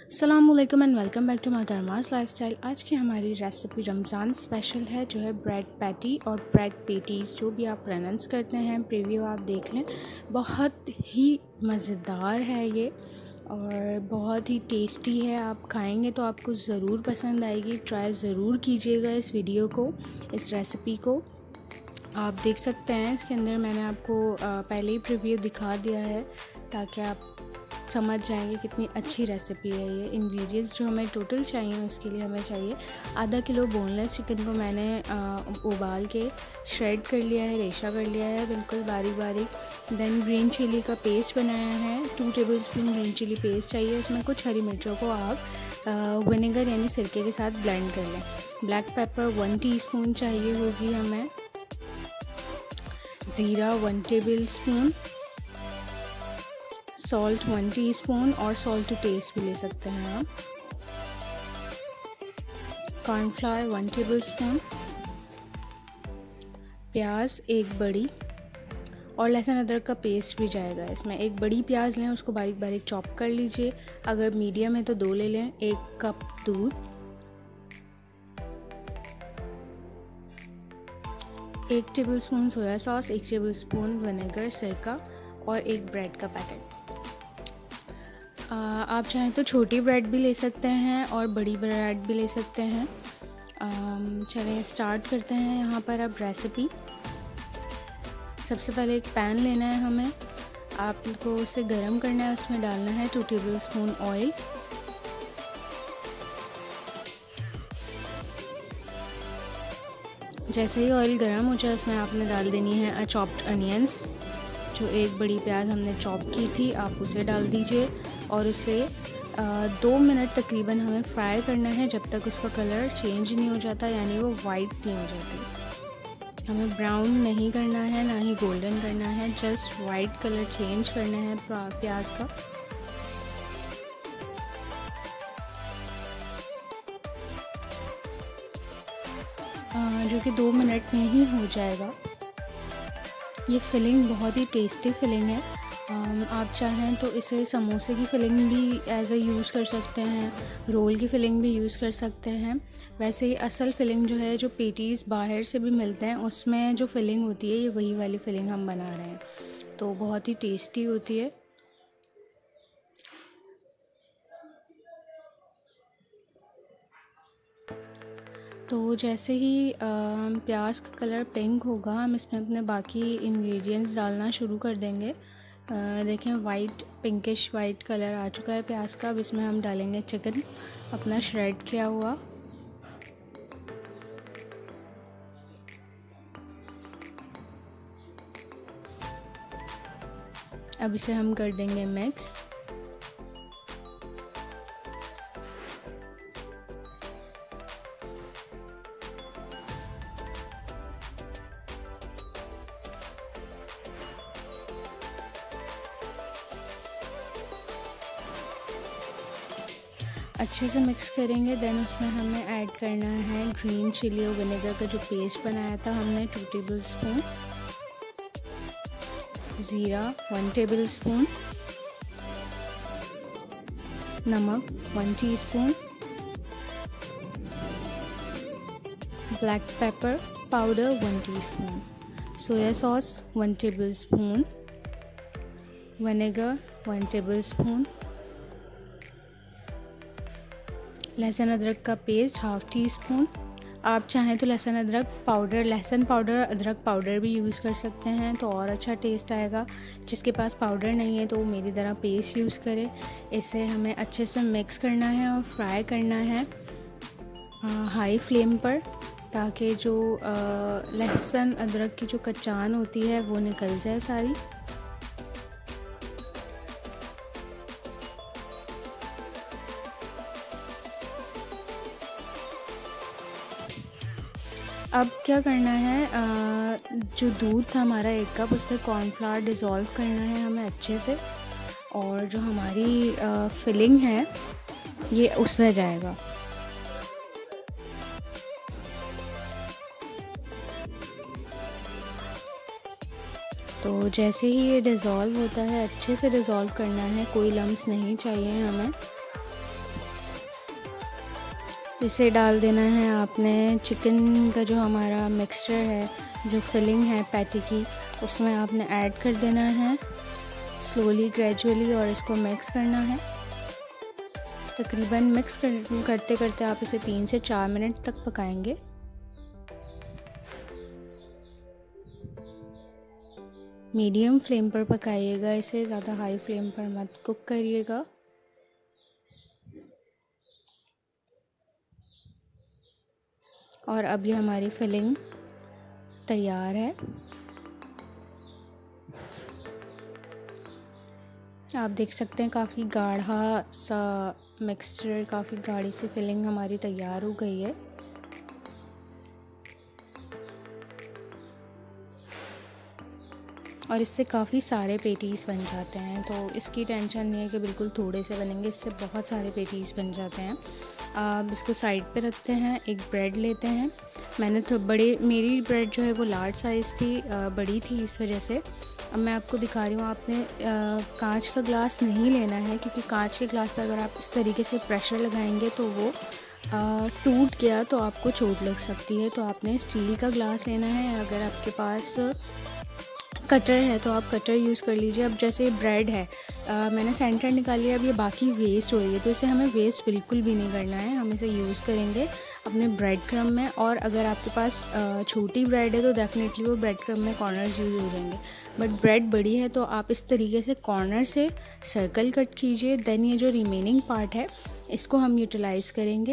अस्सलामुअलैकुम and welcome back to मोहतरमास lifestyle. आज की हमारी रेसिपी रमज़ान स्पेशल है जो है ब्रेड पैटी और ब्रेड पेटीज़, जो भी आप प्रोनाउंस करते हैं। प्रीव्यू आप देख लें, बहुत ही मज़ेदार है ये और बहुत ही टेस्टी है। आप खाएंगे तो आपको ज़रूर पसंद आएगी। ट्राई ज़रूर कीजिएगा इस वीडियो को, इस रेसिपी को। आप देख सकते हैं इसके अंदर मैंने आपको पहले ही प्रीव्यू दिखा दिया है ताकि आप समझ जाएंगे कितनी अच्छी रेसिपी है ये। इंग्रेडिएंट्स जो हमें टोटल चाहिए उसके लिए हमें चाहिए आधा किलो बोनलेस चिकन को मैंने उबाल के श्रेड कर लिया है, रेशा कर लिया है बिल्कुल बारीक बारीक। देन ग्रीन चिली का पेस्ट बनाया है, 2 टेबलस्पून ग्रीन चिली पेस्ट चाहिए। उसमें कुछ हरी मिर्चों को आप विनेगर यानी सिरके के साथ ब्लेंड कर लें। ब्लैक पेपर 1 टीस्पून चाहिए होगी हमें। ज़ीरा 1 टेबलस्पून, सॉल्ट 1 टीस्पून और सॉल्ट टू टेस्ट भी ले सकते हैं आप। कॉर्नफ्लावर 1 टेबलस्पून, प्याज 1 बड़ी और लहसुन अदरक का पेस्ट भी जाएगा इसमें। 1 बड़ी प्याज लें, उसको बारीक बारीक चॉप कर लीजिए। अगर मीडियम है तो 2 ले लें। 1 कप दूध, 1 tablespoon soya sauce, 1 tablespoon vinegar सिरका और 1 ब्रेड का पैकेट। आप चाहें तो छोटी ब्रेड भी ले सकते हैं और बड़ी ब्रेड भी ले सकते हैं। चलिए स्टार्ट करते हैं यहाँ पर अब रेसिपी। सबसे पहले एक पैन लेना है हमें, आपको उसे गरम करना है। उसमें डालना है 2 टेबलस्पून ऑयल। जैसे ही ऑयल गरम हो जाए उसमें आपने डाल देनी है चॉप्ड अनियंस। जो 1 बड़ी प्याज हमने चॉप की थी आप उसे डाल दीजिए और उसे 2 मिनट तकरीबन हमें फ्राई करना है जब तक उसका कलर चेंज नहीं हो जाता, यानी वो वाइट नहीं हो जाती। हमें ब्राउन नहीं करना है ना ही गोल्डन करना है, जस्ट वाइट कलर चेंज करना है प्याज का। जो कि 2 मिनट में ही हो जाएगा। ये फिलिंग बहुत ही टेस्टी फिलिंग है। आप चाहें तो इसे समोसे की फिलिंग भी एज ए यूज़ कर सकते हैं, रोल की फिलिंग भी यूज़ कर सकते हैं। वैसे ही असल फिलिंग जो है, जो पेटीज़ बाहर से भी मिलते हैं उसमें जो फिलिंग होती है ये वही वाली फिलिंग हम बना रहे हैं, तो बहुत ही टेस्टी होती है। तो जैसे ही प्याज का कलर पिंक होगा हम इसमें अपने बाकी इंग्रेडिएंट्स डालना शुरू कर देंगे। देखें वाइट पिंकिश वाइट कलर आ चुका है प्याज का। अब इसमें हम डालेंगे चिकन अपना श्रेड किया हुआ। अब इसे हम कर देंगे मिक्स। अच्छे से मिक्स करेंगे। देन उसमें हमें ऐड करना है ग्रीन चिली और विनेगर का जो पेस्ट बनाया था हमने 2 टेबलस्पून, ज़ीरा 1 टेबलस्पून, नमक 1 teaspoon, black pepper powder 1 teaspoon, soya sauce 1 tablespoon, vinegar 1 tablespoon, लहसुन अदरक का पेस्ट 1/2 टीस्पून। आप चाहें तो लहसुन पाउडर अदरक पाउडर भी यूज़ कर सकते हैं तो और अच्छा टेस्ट आएगा। जिसके पास पाउडर नहीं है तो वो मेरी तरह पेस्ट यूज़ करे। इसे हमें अच्छे से मिक्स करना है और फ्राई करना है हाई फ्लेम पर, ताकि जो लहसुन अदरक की जो कचान होती है वो निकल जाए सारी। अब क्या करना है, जो दूध था हमारा 1 कप, उसमें कॉर्नफ्लावर डिज़ोल्व करना है हमें अच्छे से, और जो हमारी फिलिंग है ये उसमें जाएगा। तो जैसे ही ये डिज़ोल्व होता है अच्छे से डिज़ोल्व करना है, कोई लम्स नहीं चाहिए हमें। इसे डाल देना है आपने चिकन का जो हमारा मिक्सचर है, जो फिलिंग है पैटी की, उसमें आपने ऐड कर देना है स्लोली ग्रेजुअली और इसको मिक्स करना है। तकरीबन मिक्स करते करते आप इसे 3 से 4 मिनट तक पकाएंगे। मीडियम फ्लेम पर पकाइएगा इसे, ज़्यादा हाई फ्लेम पर मत कुक करिएगा। और अब ये हमारी फिलिंग तैयार है। आप देख सकते हैं काफ़ी गाढ़ा सा मिक्सचर, काफ़ी गाढ़ी सी फिलिंग हमारी तैयार हो गई है। और इससे काफ़ी सारे पेटीज़ बन जाते हैं, तो इसकी टेंशन नहीं है कि बिल्कुल थोड़े से बनेंगे, इससे बहुत सारे पेटीज़ बन जाते हैं। अब इसको साइड पे रखते हैं, एक ब्रेड लेते हैं। मैंने तो मेरी ब्रेड जो है वो लार्ज साइज़ थी, बड़ी थी, इस वजह से। अब मैं आपको दिखा रही हूँ, आपने कांच का ग्लास नहीं लेना है, क्योंकि कांच के ग्लास पर अगर आप इस तरीके से प्रेशर लगाएंगे तो वो टूट गया तो आपको चोट लग सकती है। तो आपने स्टील का ग्लास लेना है। अगर आपके पास कटर है तो आप कटर यूज़ कर लीजिए। अब जैसे ब्रेड है, मैंने सेंटर निकाली है, अब ये बाकी वेस्ट हो रही है, तो इसे हमें वेस्ट बिल्कुल भी नहीं करना है। हम इसे यूज़ करेंगे अपने ब्रेड क्रम्ब में। और अगर आपके पास छोटी ब्रेड है तो डेफ़िनेटली वो ब्रेड क्रम्ब में कॉर्नर्स यूज़ हो जाएंगे। बट ब्रेड बड़ी है तो आप इस तरीके से कॉर्नर से सर्कल कट कीजिए। देन ये जो रिमेनिंग पार्ट है इसको हम यूटिलाइज़ करेंगे।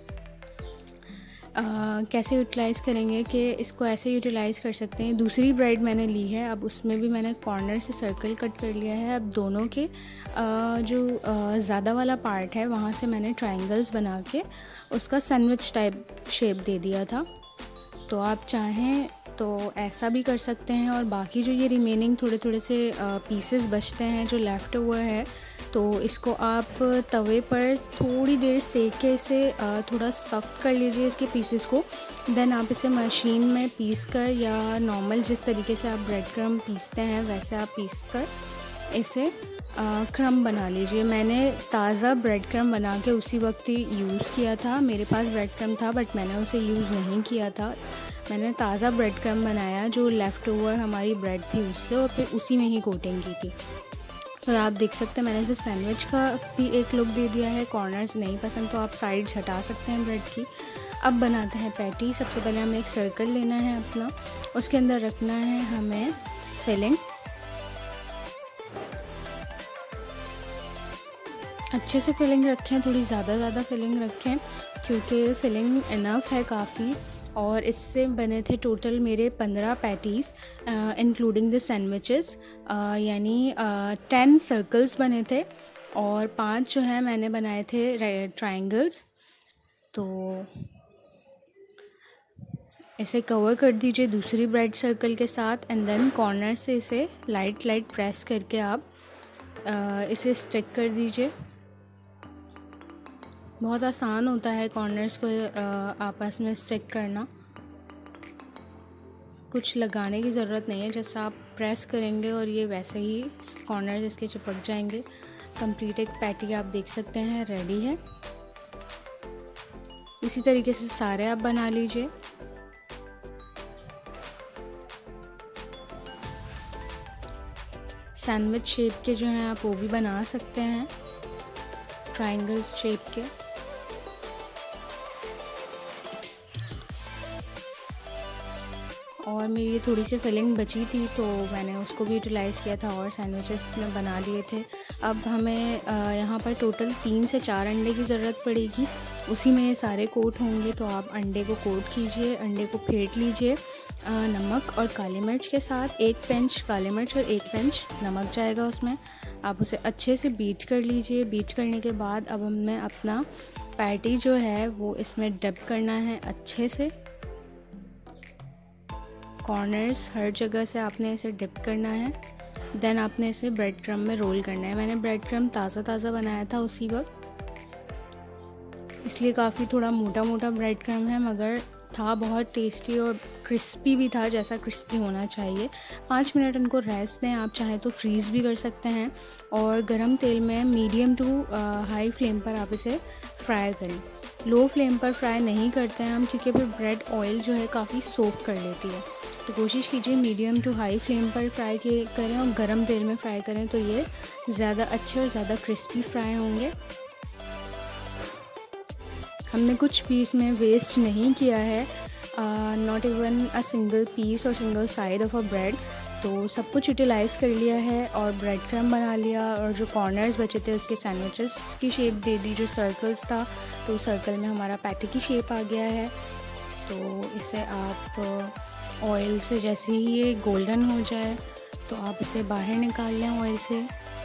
कैसे यूटिलाइज़ करेंगे कि इसको ऐसे यूटिलाइज़ कर सकते हैं। दूसरी ब्रेड मैंने ली है, अब उसमें भी मैंने कॉर्नर से सर्कल कट कर लिया है। अब दोनों के जो ज़्यादा वाला पार्ट है वहाँ से मैंने ट्रायंगल्स बना के उसका सैंडविच टाइप शेप दे दिया था। तो आप चाहें तो ऐसा भी कर सकते हैं। और बाकी जो ये रिमेनिंग थोड़े थोड़े से पीसेस बचते हैं जो लेफ़्ट ओवर है, तो इसको आप तवे पर थोड़ी देर सेक के इसे थोड़ा सख्त कर लीजिए इसके पीसेस को। देन आप इसे मशीन में पीस कर, या नॉर्मल जिस तरीके से आप ब्रेड क्रम्ब पीसते हैं वैसे आप पीस कर इसे क्रम्ब बना लीजिए। मैंने ताज़ा ब्रेड क्रम्ब बना के उसी वक्त ही यूज़ किया था। मेरे पास ब्रेड क्रम्ब था बट मैंने उसे यूज़ नहीं किया था। मैंने ताज़ा ब्रेड क्रम्ब बनाया जो लेफ़्ट ओवर हमारी ब्रेड थी उससे, और फिर उसी में ही कोटिंग की थी। तो आप देख सकते हैं मैंने इसे सैंडविच का भी एक लुक दे दिया है। कॉर्नर्स नहीं पसंद तो आप साइड हटा सकते हैं ब्रेड की। अब बनाते हैं पैटी। सबसे पहले हमें एक सर्कल लेना है अपना, उसके अंदर रखना है हमें फिलिंग। अच्छे से फिलिंग रखें, थोड़ी ज़्यादा फिलिंग रखें, क्योंकि फिलिंग इनफ है काफ़ी। और इससे बने थे टोटल मेरे 15 पैटीज़ इंक्लूडिंग द सैंडविचेस, यानी 10 सर्कल्स बने थे और 5 जो है मैंने बनाए थे ट्रायंगल्स। तो इसे कवर कर दीजिए दूसरी ब्रेड सर्कल के साथ, एंड देन कॉर्नर से इसे लाइट प्रेस करके आप इसे स्टिक कर दीजिए। बहुत आसान होता है कॉर्नर्स को आपस में स्टिक करना, कुछ लगाने की ज़रूरत नहीं है। जैसा आप प्रेस करेंगे और ये वैसे ही कॉर्नर्स इसके चिपक जाएंगे। कंप्लीट एक पैटी आप देख सकते हैं रेडी है। इसी तरीके से सारे आप बना लीजिए। सैंडविच शेप के जो हैं आप वो भी बना सकते हैं, ट्रायंगल शेप के। और मेरी ये थोड़ी सी फिलिंग बची थी तो मैंने उसको भी यूटिलाइज़ किया था और सैंडविचेस में बना लिए थे। अब हमें यहाँ पर टोटल 3 से 4 अंडे की ज़रूरत पड़ेगी, उसी में ये सारे कोट होंगे। तो आप अंडे को कोट कीजिए, अंडे को फेंट लीजिए नमक और काली मिर्च के साथ। 1 पिंच काली मिर्च और 1 पिंच नमक जाएगा उसमें। आप उसे अच्छे से बीट कर लीजिए। बीट करने के बाद अब हमें अपना पैटी जो है वो इसमें डिप करना है अच्छे से। कॉर्नर्स हर जगह से आपने इसे डिप करना है। देन आपने इसे ब्रेड क्रम्ब में रोल करना है। मैंने ब्रेड क्रम्ब ताज़ा बनाया था उसी वक्त, इसलिए काफ़ी थोड़ा मोटा ब्रेड क्रम्ब है, मगर था बहुत टेस्टी और क्रिस्पी भी था, जैसा क्रिस्पी होना चाहिए। 5 मिनट इनको रेस्ट दें। आप चाहें तो फ्रीज़ भी कर सकते हैं और गरम तेल में मीडियम टू हाई फ्लेम पर आप इसे फ्राई करें। लो फ्लेम पर फ्राई नहीं करते हैं हम, क्योंकि फिर ब्रेड ऑयल जो है काफ़ी सोक कर लेती है। तो कोशिश कीजिए मीडियम टू हाई फ्लेम पर फ्राई करें और गरम तेल में फ्राई करें, तो ये ज़्यादा अच्छे और ज़्यादा क्रिस्पी फ्राई होंगे। हमने कुछ पीस में वेस्ट नहीं किया है, not even a single piece और single side of a bread. तो सब कुछ यूटिलाइज़ कर लिया है और ब्रेड क्रम्ब बना लिया, और जो कॉर्नर्स बचे थे उसके सैंडविचेस की शेप दे दी, जो सर्कल्स था तो सर्कल में हमारा पैटी की शेप आ गया है। तो इसे आप ऑयल से जैसे ही ये गोल्डन हो जाए तो आप इसे बाहर निकाल लें ऑयल से,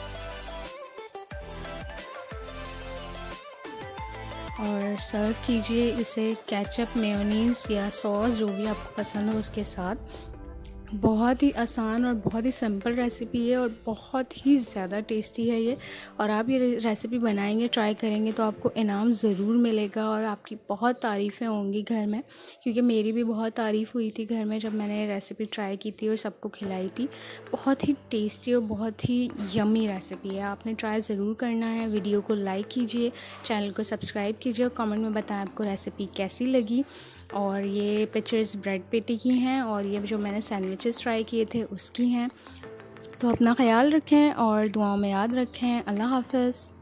और सर्व कीजिए इसे केचप, मेयोनीज़ या सॉस जो भी आपको पसंद हो उसके साथ। बहुत ही आसान और बहुत ही सिंपल रेसिपी है और बहुत ही ज़्यादा टेस्टी है ये। और आप ये रेसिपी बनाएंगे, ट्राई करेंगे तो आपको इनाम ज़रूर मिलेगा और आपकी बहुत तारीफ़ें होंगी घर में, क्योंकि मेरी भी बहुत तारीफ़ हुई थी घर में जब मैंने रेसिपी ट्राई की थी और सबको खिलाई थी। बहुत ही टेस्टी और बहुत ही यम्मी रेसिपी है, आपने ट्राई ज़रूर करना है। वीडियो को लाइक कीजिए, चैनल को सब्सक्राइब कीजिए और कमेंट में बताएं आपको रेसिपी कैसी लगी। और ये पिक्चर्स ब्रेड पेटी की हैं और ये जो मैंने सैंडविचेस ट्राई किए थे उसकी हैं। तो अपना ख्याल रखें और दुआओं में याद रखें। अल्लाह हाफ़िज़।